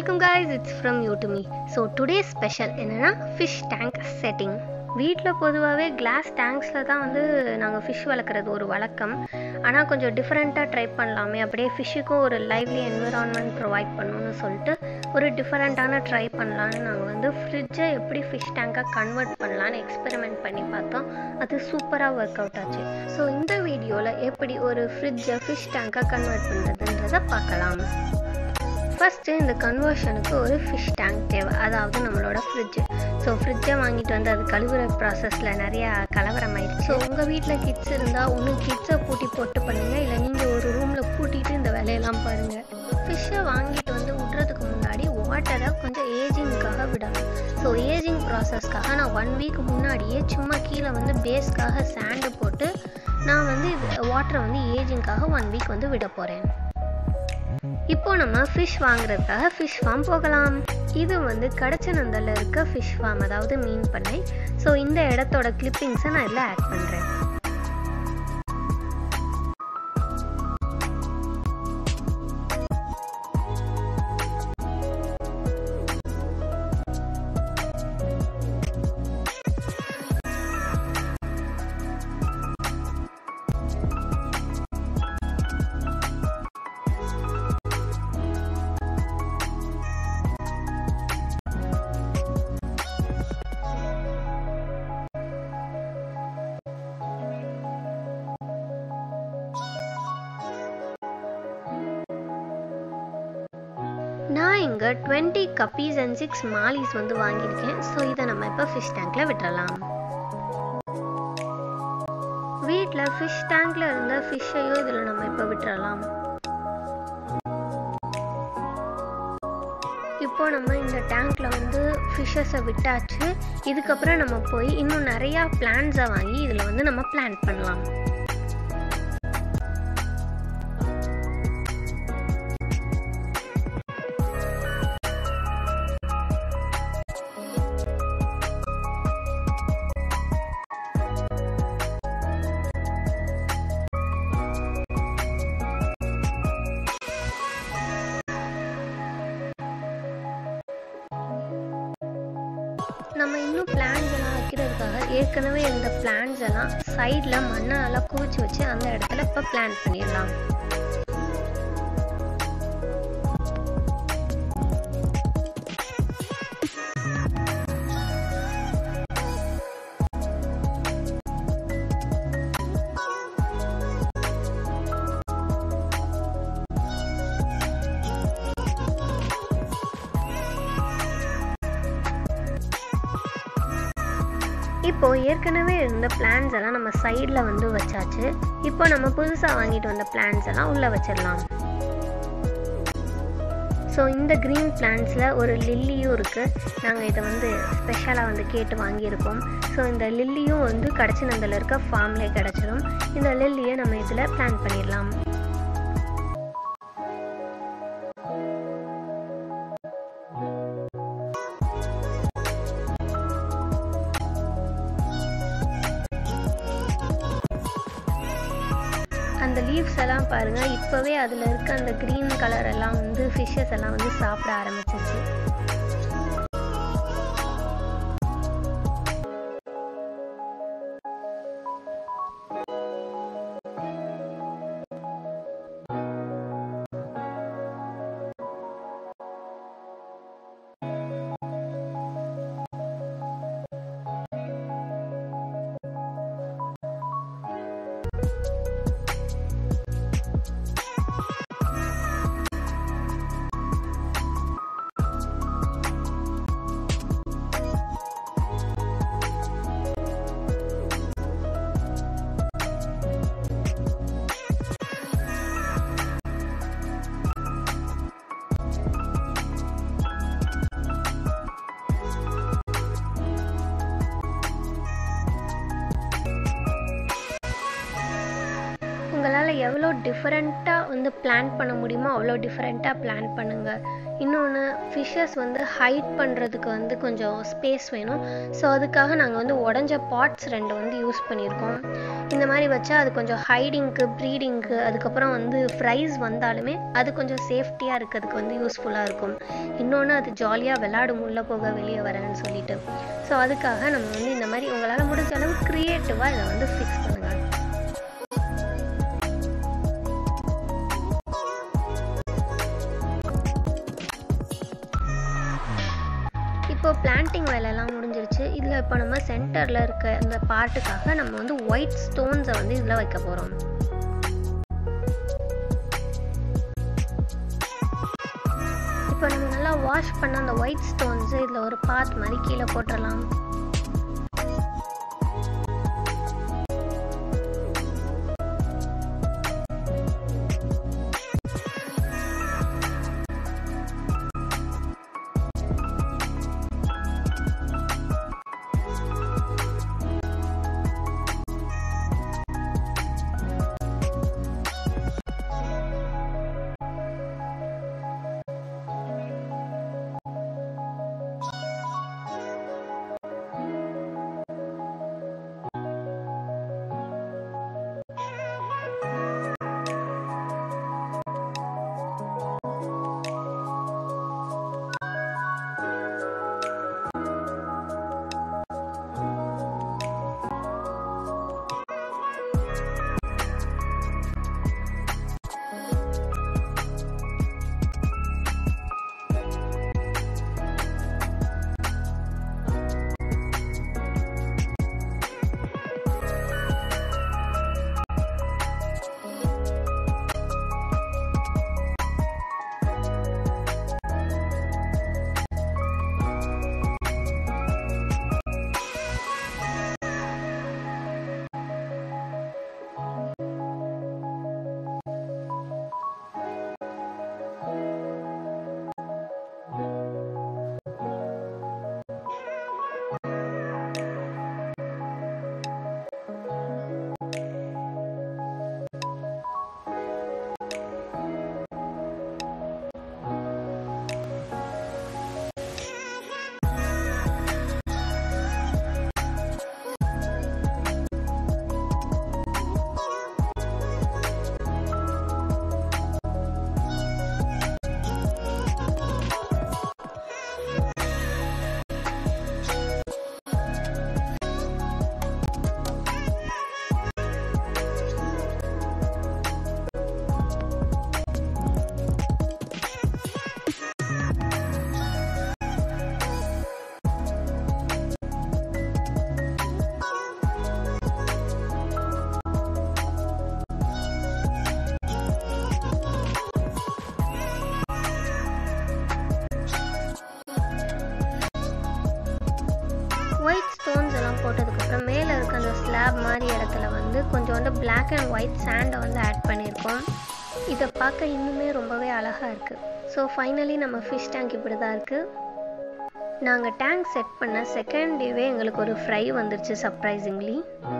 Welcome guys, it's from you to me. So today's special என்னன்னா fish tank setting. வீட்டில் பொதுவாகவே class டேங்க்ஸில் தான் நாங்கள் ஃபிஷ் வளர்க்குறது ஒரு வழக்கம். ஆனால் கொஞ்சம் டிஃப்ரெண்ட்டாக ட்ரை பண்ணலாமே, அப்படியே ஃபிஷ்ஷுக்கும் ஒரு லைவ்லி என்விரான்மெண்ட் ப்ரொவைட் பண்ணணும்னு சொல்லிட்டு ஒரு டிஃப்ரெண்ட்டான ட்ரை பண்ணலான்னு நாங்கள் ஃப்ரிட்ஜை எப்படி ஃபிஷ் டேங்காக கன்வெர்ட் பண்ணலான்னு எக்ஸ்பெரிமெண்ட் பண்ணி பார்த்தோம். அது சூப்பராக ஒர்க் அவுட் ஆச்சு. ஸோ இந்த வீடியோவில் எப்படி ஒரு ஃப்ரிட்ஜை ஃபிஷ் டேங்காக கன்வெர்ட் பண்ணுறதுன்றதை பார்க்கலாம். ஃபஸ்ட்டு இந்த கன்வர்ஷனுக்கு ஒரு ஃபிஷ் டேங்க் தேவை, அதாவது நம்மளோட ஃப்ரிட்ஜு. ஸோ ஃப்ரிட்ஜை வாங்கிட்டு அது கழுவுற ப்ராசஸில் நிறையா கலவரம் ஆயிடுச்சு. ஸோ உங்கள் வீட்டில் கிட்ஸ் இருந்தால் ஒன்று கிட்ஸை பூட்டி போட்டு பண்ணுங்கள், இல்லை நீங்கள் ஒரு ரூமில் பூட்டிட்டு இந்த வேலையெல்லாம் பாருங்கள். ஃபிஷ்ஷை வாங்கிட்டு விட்றதுக்கு முன்னாடி வாட்டரை கொஞ்சம் ஏஜிங்காக விடணும். ஸோ ஏஜிங் ப்ராசஸ்க்காக நான் 1 வீக் முன்னாடியே சும்மா கீழே பேஸ்க்காக சாண்டு போட்டு நான் வாட்டரை ஏஜிங்காக 1 வீக் விட போகிறேன். இப்போ நம்ம ஃபிஷ் வாங்குறதுக்காக ஃபிஷ் ஃபார்ம் போகலாம். இது கடச்சநந்தல்ல இருக்க ஃபிஷ் ஃபார்ம், அதாவது மீன் பண்ணை. ஸோ இந்த இடத்தோட கிளிப்பிங்ஸை நான் இதில் ஆட் பண்ணுறேன். நான் இங்கே 20 கப்பீஸ் அண்ட் 6 மாலிஸ் வாங்கியிருக்கேன். ஸோ இதை நம்ம இப்போ ஃபிஷ் டேங்க்ல விட்டுறலாம். வீட்டில் ஃபிஷ் டேங்க்ல இருந்த ஃபிஷ்ஷையும் இதில் நம்ம இப்போ விட்டுறலாம். இப்போ நம்ம இந்த டேங்க்ல ஃபிஷ்ஷஸை விட்டாச்சு. இதுக்கப்புறம் நம்ம போய் இன்னும் நிறையா பிளான்ட்ஸை வாங்கி இதில் நம்ம பிளான்ட் பண்ணலாம். நம்ம இன்னும் பிளான்ஸ் எல்லாம் வைக்கிறதுக்காக ஏற்கனவே இந்த பிளான்ஸ் எல்லாம் சைடில் மண்ணை நல்லா குவிச்சு வச்சு அந்த இடத்துல இப்போ பிளான்ட் பண்ணிடலாம். இப்போ ஏற்கனவே இருந்த பிளான்ஸ் எல்லாம் நம்ம சைடில் வச்சாச்சு. இப்போ நம்ம புதுசாக வாங்கிட்டு வந்த பிளான்ஸ் எல்லாம் உள்ளே வச்சிடலாம். ஸோ இந்த க்ரீன் பிளான்ஸில் ஒரு லில்லியும் இருக்குது. நாங்கள் இதை ஸ்பெஷலாக கேட்டு வாங்கியிருக்கோம். ஸோ இந்த லில்லியும் கடச்சநந்தல்ல இருக்க ஃபார்ம்லேயே கிடச்சிடும். இந்த லில்லியை நம்ம இதில் பிளான்ட் பண்ணிடலாம். அந்த லீவ்ஸ் எல்லாம் பாருங்கள், இப்போவே அதில் இருக்க அந்த க்ரீன் கலர் எல்லாம் ஃபிஷ்ஷஸ் எல்லாம் சாப்பிட ஆரம்பிச்சிச்சு. எவ்வளோ டிஃப்ரெண்ட்டாக வந்து பிளான் பண்ண முடியுமோ அவ்வளோ டிஃப்ரெண்ட்டாக பிளான் பண்ணுங்கள். இன்னொன்று, ஃபிஷ்ஷஸ் வந்து ஹைட் பண்ணுறதுக்கு வந்து கொஞ்சம் ஸ்பேஸ் வேணும். ஸோ அதுக்காக நாங்கள் வந்து உடஞ்ச பாட்ஸ் 2 வந்து யூஸ் பண்ணியிருக்கோம். இந்த மாதிரி வச்சா அது கொஞ்சம் ஹைடிங்க்கு, ப்ரீடிங்க்கு, அதுக்கப்புறம் வந்து ஃப்ரைஸ் வந்தாலுமே அது கொஞ்சம் சேஃப்டியாக இருக்கிறதுக்கு வந்து யூஸ்ஃபுல்லாக இருக்கும். இன்னொன்று, அது ஜாலியாக விளையாடும் உள்ளே போக வெளியே வரேன்னு சொல்லிட்டு. ஸோ அதுக்காக நம்ம வந்து இந்த மாதிரி உங்களால் முடிஞ்ச அளவு க்ரியேட்டிவாக இதை வந்து ஃபிக்ஸ் பண்ணுங்கள். இப்போ பிளான்டிங் வேலையெல்லாம் முடிஞ்சிருச்சு. இதில் இப்போ நம்ம சென்டரில் இருக்க இந்த பார்ட்டுக்காக நம்ம வந்து ஒயிட் ஸ்டோன்ஸை வந்து இதில் வைக்க போகிறோம். இப்போ நம்ம நல்லா வாஷ் பண்ண அந்த ஒயிட் ஸ்டோன்ஸு இதில் ஒரு பாத் மாதிரி கீழே போட்டுடலாம். ஒயிட் ஸ்டோன்ஸ் எல்லாம் போட்டதுக்கப்புறம் மேலே இருக்க அந்த ஸ்லாப் மாதிரி இடத்துல வந்து கொஞ்சோண்டு பிளாக் அண்ட் ஒயிட் சாண்டை வந்து ஆட் பண்ணியிருக்கோம். இதை பார்க்க இன்னுமே ரொம்பவே அழகாக இருக்குது. ஸோ ஃபைனலி நம்ம ஃபிஷ் டேங்க் இப்படி தான் இருக்குது. நாங்கள் டேங்க் செட் பண்ண செகண்ட் டேவே எங்களுக்கு ஒரு ஃப்ரை வந்துருச்சு சர்ப்ரைசிங்லி.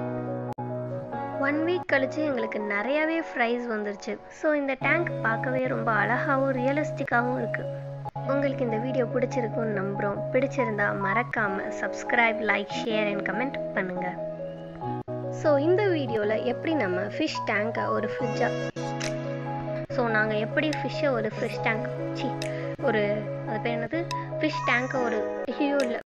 1 வீக் கழிச்சு எங்களுக்கு நிறையாவே ஃப்ரைஸ் வந்துருச்சு. ஸோ இந்த டேங்க் பார்க்கவே ரொம்ப அழகாகவும் ரியலிஸ்டிக்காகவும் இருக்குது. உங்களுக்கு இந்த வீடியோ பிடிச்சிருக்குன்னு நம்புகிறோம். பிடிச்சிருந்தா மறக்காமல் subscribe, like, share and comment பண்ணுங்கள். ஸோ இந்த வீடியோவில் எப்படி நம்ம ஃபிஷ் டேங்கை ஒரு நாங்கள் எப்படி ஃபிஷ்ஷை ஒரு ஃபிஷ் டேங்க் அது பேர் என்னது, ஃபிஷ் டேங்கை ஒரு